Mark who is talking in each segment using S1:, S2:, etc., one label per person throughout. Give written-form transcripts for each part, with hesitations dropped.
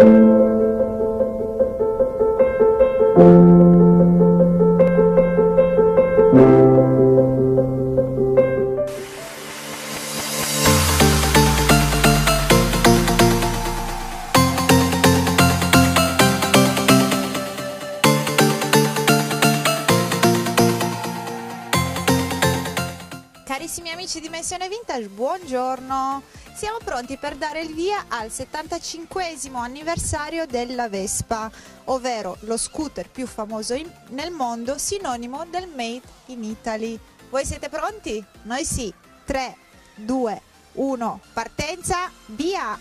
S1: Carissimi amici di Dimensione Vintage, buongiorno! Siamo pronti per dare il via al 75esimo anniversario della Vespa, ovvero lo scooter più famoso nel mondo, sinonimo del Made in Italy. Voi siete pronti? Noi sì! 3, 2, 1, partenza, via!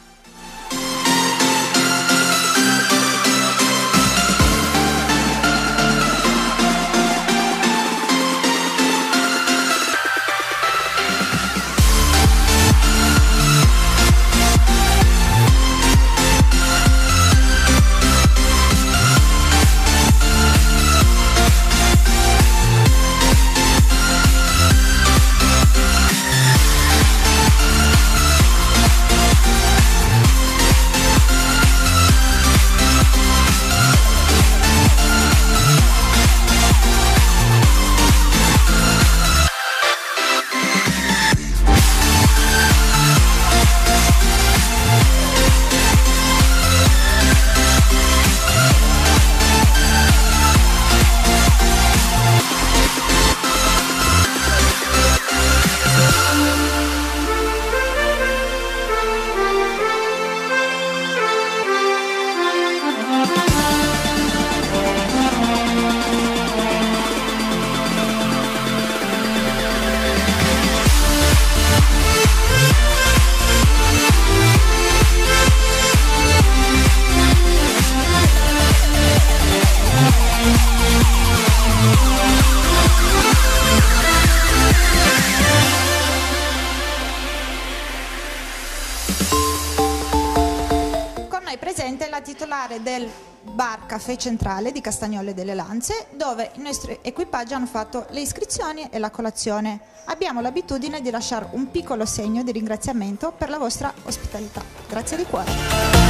S1: Presente la titolare del bar Caffè Centrale di Castagnole delle Lanze, dove i nostri equipaggi hanno fatto le iscrizioni e la colazione. Abbiamo l'abitudine di lasciare un piccolo segno di ringraziamento per la vostra ospitalità. Grazie di cuore.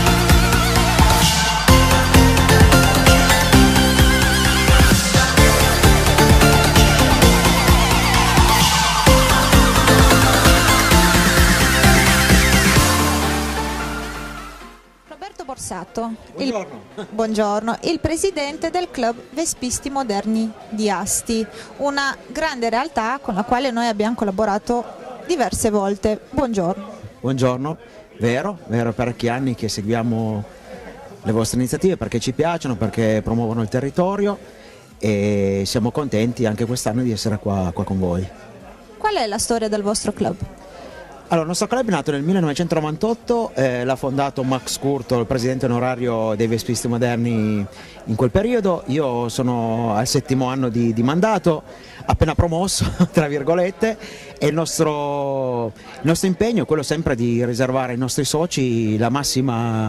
S1: Borsato, buongiorno, il presidente del club Vespisti Moderni di Asti, una grande realtà con la quale noi abbiamo collaborato diverse volte. Buongiorno.
S2: Buongiorno, vero parecchi anni che seguiamo le vostre iniziative perché ci piacciono, perché promuovono il territorio e siamo contenti anche quest'anno di essere qua con voi.
S1: Qual è la storia del vostro club?
S2: Allora, il nostro club è nato nel 1998, l'ha fondato Max Curto, il presidente onorario dei Vespisti Moderni in quel periodo. Io sono al 7° anno di mandato, appena promosso, tra virgolette, e il nostro impegno è quello sempre di riservare ai nostri soci la massima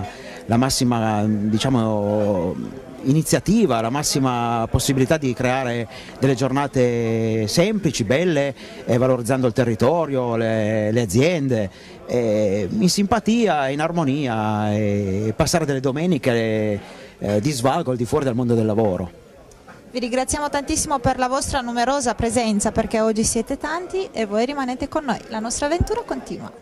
S2: diciamo, iniziativa, la massima possibilità di creare delle giornate semplici, belle, valorizzando il territorio, le aziende, in simpatia, in armonia, e passare delle domeniche di svago al di fuori del mondo del lavoro.
S1: Vi ringraziamo tantissimo per la vostra numerosa presenza, perché oggi siete tanti e voi rimanete con noi. La nostra avventura continua.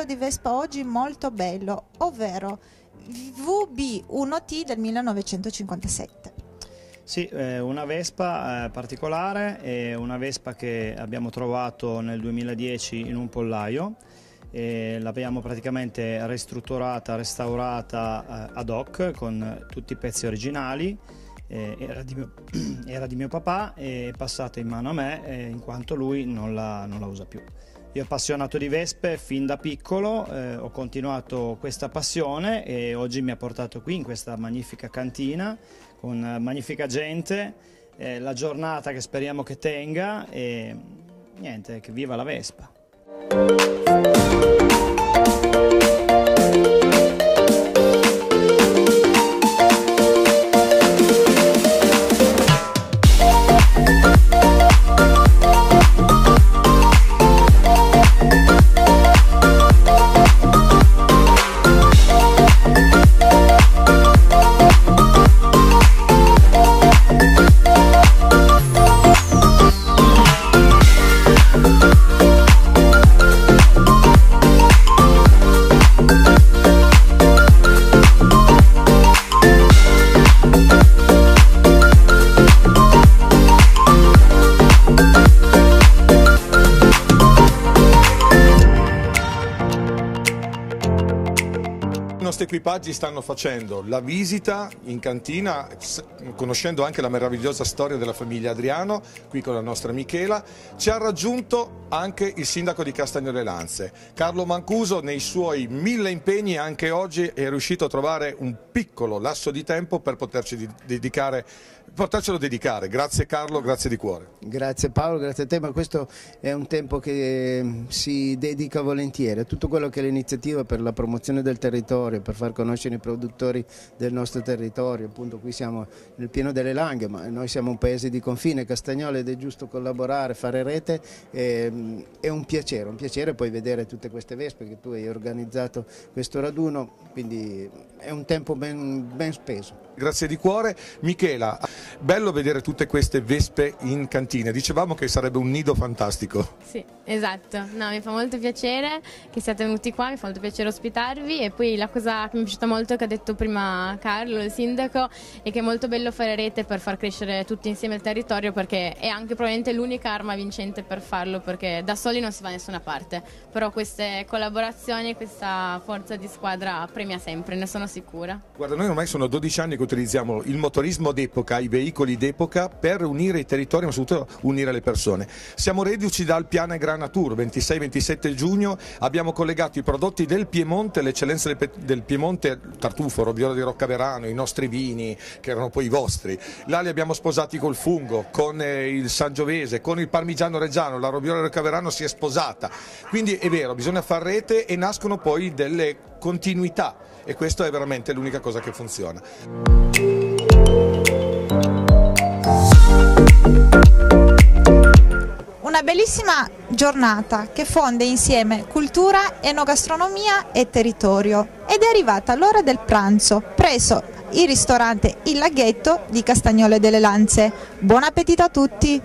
S1: di Vespa oggi molto bello, ovvero VB1T del 1957.
S3: Sì, una Vespa particolare, è una Vespa che abbiamo trovato nel 2010 in un pollaio. L'abbiamo praticamente ristrutturata, restaurata ad hoc con tutti i pezzi originali. Era di mio papà, è passata in mano a me in quanto lui non la usa più. Io appassionato di Vespe fin da piccolo, ho continuato questa passione e oggi mi ha portato qui in questa magnifica cantina con magnifica gente, la giornata che speriamo che tenga e niente, che viva la Vespa!
S4: I nostri equipaggi stanno facendo la visita in cantina, conoscendo anche la meravigliosa storia della famiglia Adriano, qui con la nostra Michela. Ci ha raggiunto anche il sindaco di Castagnole Lanze. Carlo Mancuso, nei suoi 1000 impegni, anche oggi è riuscito a trovare un piccolo lasso di tempo per potercelo dedicare. Grazie Carlo, grazie di cuore.
S5: Grazie Paolo, grazie a te, ma questo è un tempo che si dedica volentieri a tutto quello che è l'iniziativa per la promozione del territorio, per far conoscere i produttori del nostro territorio. Appunto qui siamo nel pieno delle Langhe, ma noi siamo un paese di confine, Castagnole, ed è giusto collaborare, fare rete. È un piacere poi vedere tutte queste Vespe che tu hai organizzato questo raduno, quindi è un tempo ben speso.
S4: Grazie di cuore. Michela, bello vedere tutte queste Vespe in cantina, dicevamo che sarebbe un nido fantastico.
S6: Sì, esatto, no, mi fa molto piacere che siate venuti qua, mi fa molto piacere ospitarvi e poi la cosa che mi è piaciuta molto che ha detto prima Carlo, il sindaco, è che è molto bello fare rete per far crescere tutti insieme il territorio, perché è anche probabilmente l'unica arma vincente per farlo, perché da soli non si va da nessuna parte, però queste collaborazioni, questa forza di squadra premia sempre, ne sono sicura.
S4: Guarda, noi ormai sono 12 anni che utilizziamo il motorismo d'epoca, i veicoli d'epoca per unire i territori, ma soprattutto unire le persone. Siamo reduci dal Piana e Grana Tour, 26-27 giugno, abbiamo collegato i prodotti del Piemonte, le eccellenze del Piemonte, tartufo, Robbiolo di Roccaverano, i nostri vini, che erano poi i vostri. Là li abbiamo sposati col fungo, con il Sangiovese, con il Parmigiano Reggiano, la Robbiolo di Roccaverano si è sposata. Quindi è vero, bisogna far rete e nascono poi delle continuità e questo è veramente l'unica cosa che funziona.
S1: Una bellissima giornata che fonde insieme cultura, enogastronomia e territorio, ed è arrivata l'ora del pranzo presso il ristorante Il Laghetto di Castagnole delle Lanze. Buon appetito a tutti!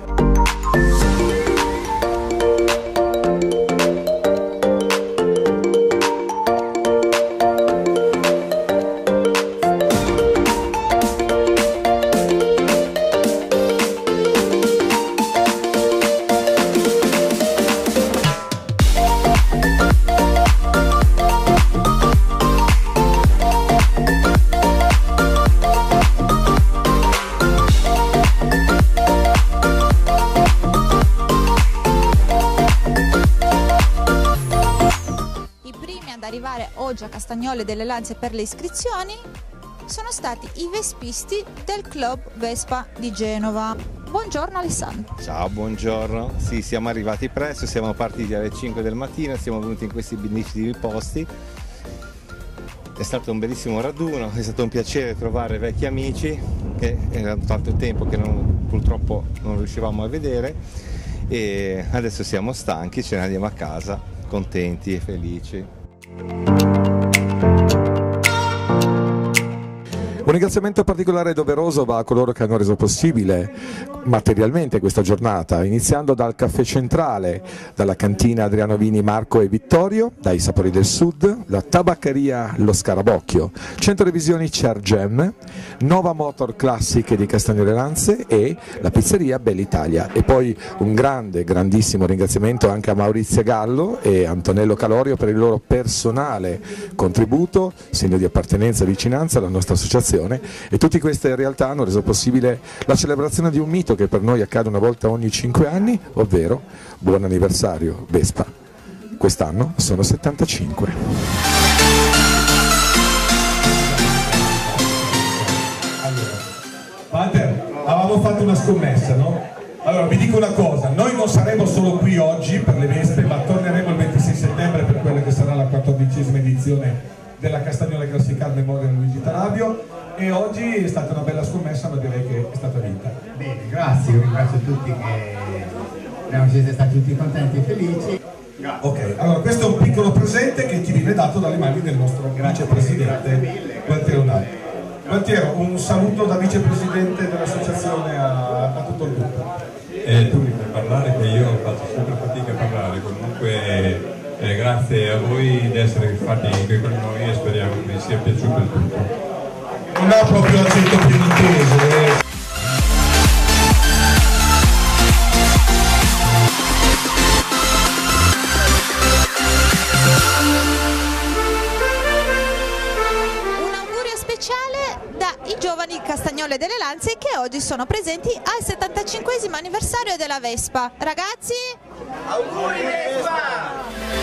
S1: Arrivare oggi a Castagnole delle Lanze per le iscrizioni sono stati i vespisti del Club Vespa di Genova. Buongiorno Alessandro.
S7: Ciao, buongiorno. Sì, siamo arrivati presto, siamo partiti alle 5 del mattino, siamo venuti in questi bellissimi posti. È stato un bellissimo raduno, è stato un piacere trovare vecchi amici che era tanto tempo che purtroppo non riuscivamo a vedere, e adesso siamo stanchi, ce ne andiamo a casa contenti e felici.
S4: Un ringraziamento particolare e doveroso va a coloro che hanno reso possibile materialmente questa giornata, iniziando dal Caffè Centrale, dalla cantina Adriano Vini, Marco e Vittorio, dai Sapori del Sud, la tabaccheria Lo Scarabocchio, Centro Revisioni Cergem, Nova Motor Classiche di Castagno Lanze e la pizzeria Bell'Italia. E poi un grandissimo ringraziamento anche a Maurizio Gallo e Antonello Calorio per il loro personale contributo, segno di appartenenza e vicinanza alla nostra associazione, e tutte queste realtà hanno reso possibile la celebrazione di un mito che per noi accade una volta ogni 5 anni, ovvero buon anniversario Vespa. Quest'anno sono 75.
S8: Walter, avevamo fatto una scommessa, no? Allora vi dico una cosa, noi non saremo solo qui oggi per le Vespe, ma torneremo il 26 settembre per quella che sarà la 14ª edizione della Castagnola Classic Car Memoria Luigi Tarabio, e oggi è stata una bella scommessa, ma direi che è stata vinta.
S9: Bene, grazie, io ringrazio tutti che siete stati tutti contenti e felici.
S8: Ok, allora questo è un piccolo presente che ti viene dato dalle mani del nostro vicepresidente Gualtiero Naldi. Gualtiero, un saluto da vicepresidente dell'associazione a tutto il gruppo.
S10: Tu mi fai parlare, che io faccio sempre fatica a parlare, comunque grazie a voi di essere stati qui con noi e speriamo che vi sia piaciuto il tutto.
S8: Non ha proprio l'accento piemontese.
S1: I giovani Castagnole delle Lanze che oggi sono presenti al 75esimo anniversario della Vespa. Ragazzi,
S5: auguri Vespa!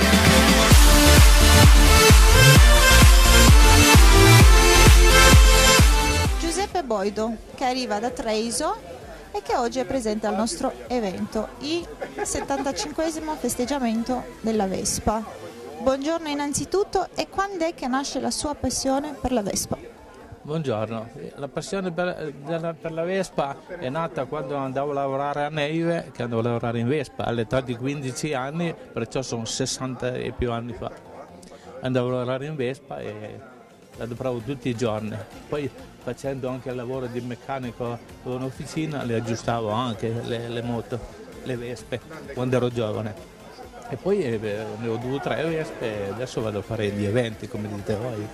S1: Giuseppe Boido, che arriva da Treviso e che oggi è presente al nostro evento, il 75esimo festeggiamento della Vespa. Buongiorno innanzitutto, e quando è che nasce la sua passione per la Vespa?
S11: Buongiorno, la passione per la Vespa è nata quando andavo a lavorare a Neive, che andavo a lavorare in Vespa all'età di 15 anni, perciò sono 60 e più anni fa. Andavo a lavorare in Vespa e la adoperavo tutti i giorni. Poi facendo anche il lavoro di meccanico in un'officina le aggiustavo anche le moto, le Vespe, quando ero giovane. E poi ne ho 2 o 3 Vespe e adesso vado a fare gli eventi, come dite voi.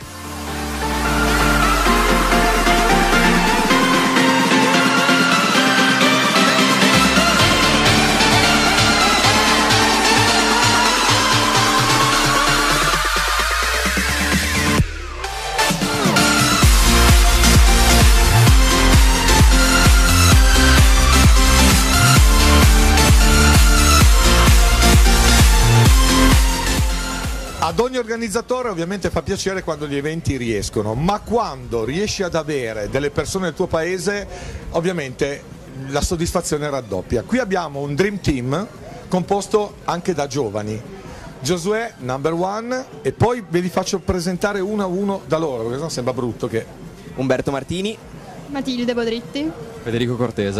S4: Ad ogni organizzatore ovviamente fa piacere quando gli eventi riescono, ma quando riesci ad avere delle persone del tuo paese, ovviamente la soddisfazione raddoppia. Qui abbiamo un Dream Team composto anche da giovani. Giosuè, number one, e poi ve li faccio presentare uno a uno da loro, perché sennò sembra brutto che...
S12: Umberto Martini,
S13: Matilde Bodritti,
S14: Federico Cortese,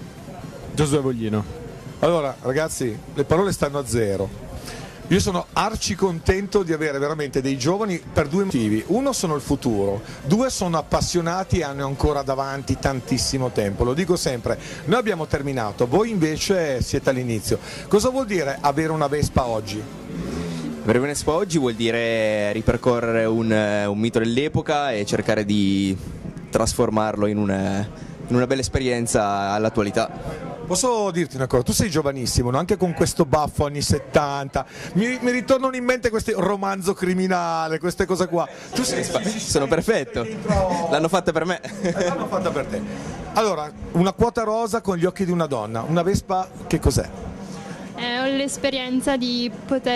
S4: Giosuè Voglino. Allora ragazzi, le parole stanno a zero. Io sono arci contento di avere veramente dei giovani per 2 motivi. Uno, sono il futuro. 2, sono appassionati e hanno ancora davanti tantissimo tempo. Lo dico sempre, noi abbiamo terminato, voi invece siete all'inizio. Cosa vuol dire avere una Vespa oggi?
S12: Avere una Vespa oggi vuol dire ripercorrere un mito dell'epoca e cercare di trasformarlo in una bella esperienza all'attualità.
S4: Posso dirti una cosa, tu sei giovanissimo, no? Anche con questo baffo anni 70, mi ritornano in mente questi romanzo criminale, queste cose qua. Tu sei...
S12: Sono perfetto, l'hanno fatta per me.
S4: L'hanno fatta per te. Allora, una quota rosa con gli occhi di una donna, una Vespa che cos'è?
S13: Ho l'esperienza di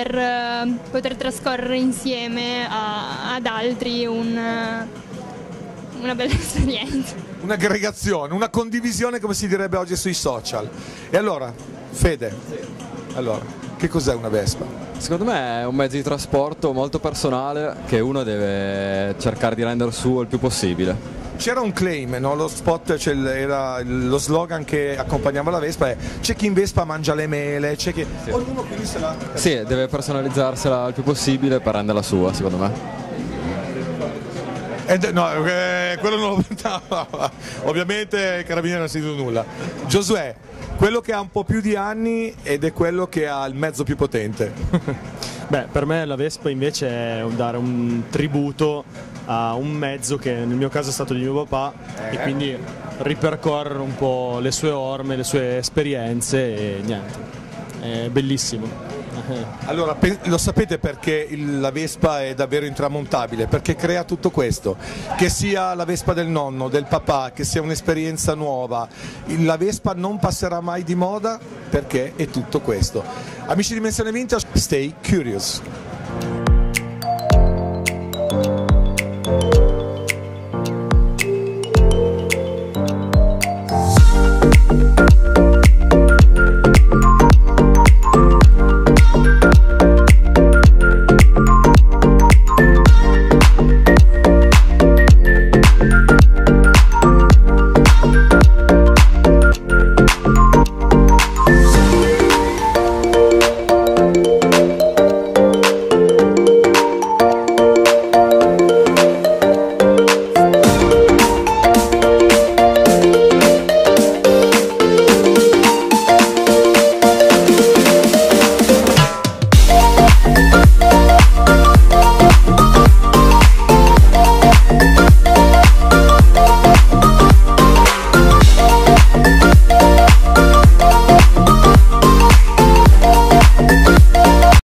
S13: poter trascorrere insieme ad altri una bella esperienza.
S4: Un'aggregazione, una condivisione, come si direbbe oggi sui social. E allora, Fede, allora, che cos'è una Vespa?
S14: Secondo me è un mezzo di trasporto molto personale che uno deve cercare di rendere suo il più possibile.
S4: C'era un claim, no? Lo spot, era lo slogan che accompagnava la Vespa è: c'è chi in Vespa mangia le mele, c'è chi... Sì. Ognuno quindi se la...
S14: Sì, deve personalizzarsela il più possibile per renderla sua, secondo me.
S4: Quello non no, ovviamente i carabinieri non ha sentito nulla. Giosuè, quello che ha un po' più di anni ed è quello che ha il mezzo più potente.
S15: Beh, per me la Vespa invece è dare un tributo a un mezzo che nel mio caso è stato di mio papà e quindi ripercorrere un po' le sue orme, le sue esperienze e niente, è bellissimo.
S4: Allora, lo sapete perché la Vespa è davvero intramontabile? Perché crea tutto questo, che sia la Vespa del nonno, del papà, che sia un'esperienza nuova, la Vespa non passerà mai di moda perché è tutto questo. Amici di Dimensione Vintage, stay curious.